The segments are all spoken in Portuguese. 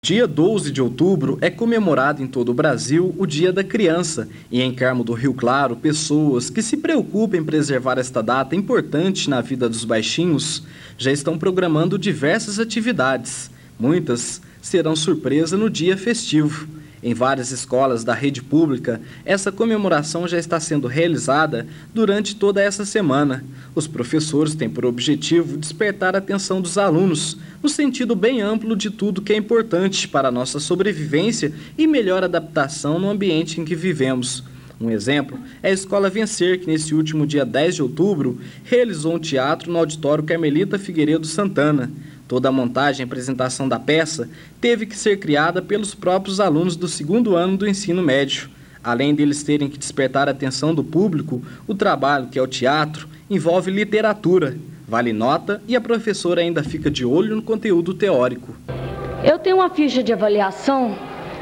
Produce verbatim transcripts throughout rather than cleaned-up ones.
Dia doze de outubro é comemorado em todo o Brasil o Dia da Criança e em Carmo do Rio Claro, pessoas que se preocupam em preservar esta data importante na vida dos baixinhos já estão programando diversas atividades. Muitas serão surpresa no dia festivo. Em várias escolas da rede pública, essa comemoração já está sendo realizada durante toda essa semana. Os professores têm por objetivo despertar a atenção dos alunos, no sentido bem amplo de tudo que é importante para a nossa sobrevivência e melhor adaptação no ambiente em que vivemos. Um exemplo é a Escola Vencer, que nesse último dia dez de outubro realizou um teatro no auditório Carmelita Figueiredo Santana. Toda a montagem e apresentação da peça teve que ser criada pelos próprios alunos do segundo ano do ensino médio. Além deles terem que despertar a atenção do público, o trabalho, que é o teatro, envolve literatura. Vale nota e a professora ainda fica de olho no conteúdo teórico. Eu tenho uma ficha de avaliação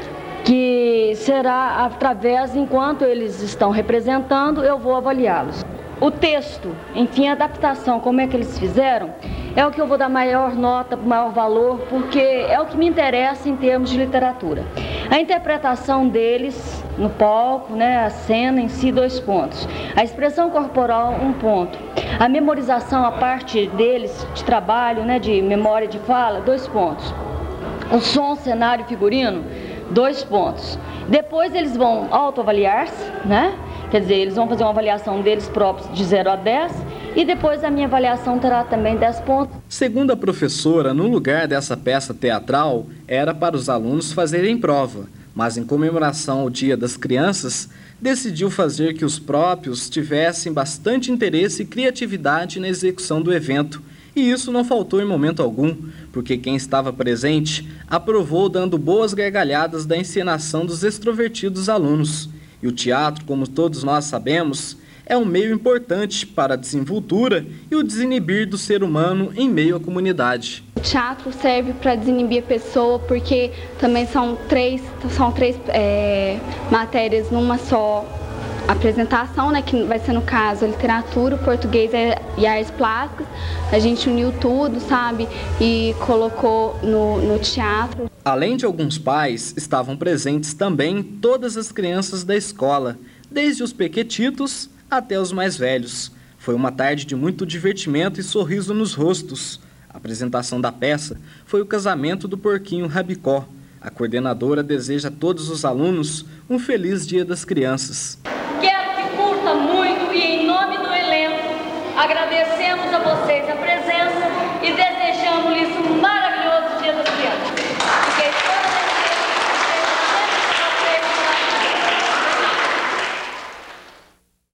que será através, enquanto eles estão representando, eu vou avaliá-los. O texto, enfim, a adaptação, como é que eles fizeram, é o que eu vou dar maior nota, maior valor, porque é o que me interessa em termos de literatura. A interpretação deles no palco, né, a cena em si, dois pontos. A expressão corporal, um ponto. A memorização, a parte deles de trabalho, né, de memória de fala, dois pontos. O som, cenário, figurino, dois pontos. Depois eles vão autoavaliar-se, né? Quer dizer, eles vão fazer uma avaliação deles próprios de zero a dez e depois a minha avaliação terá também dez pontos. Segundo a professora, no lugar dessa peça teatral, era para os alunos fazerem prova, mas em comemoração ao Dia das Crianças, decidiu fazer que os próprios tivessem bastante interesse e criatividade na execução do evento. E isso não faltou em momento algum, porque quem estava presente aprovou dando boas gargalhadas da encenação dos extrovertidos alunos. E o teatro, como todos nós sabemos, é um meio importante para a desenvoltura e o desinibir do ser humano em meio à comunidade. O teatro serve para desinibir a pessoa, porque também são três, são três é, matérias numa só apresentação, né, que vai ser no caso a literatura, o português e artes plásticas. A gente uniu tudo, sabe, e colocou no, no teatro. Além de alguns pais, estavam presentes também todas as crianças da escola, desde os pequetitos até os mais velhos. Foi uma tarde de muito divertimento e sorriso nos rostos. A apresentação da peça foi o casamento do porquinho Rabicó. A coordenadora deseja a todos os alunos um feliz Dia das Crianças.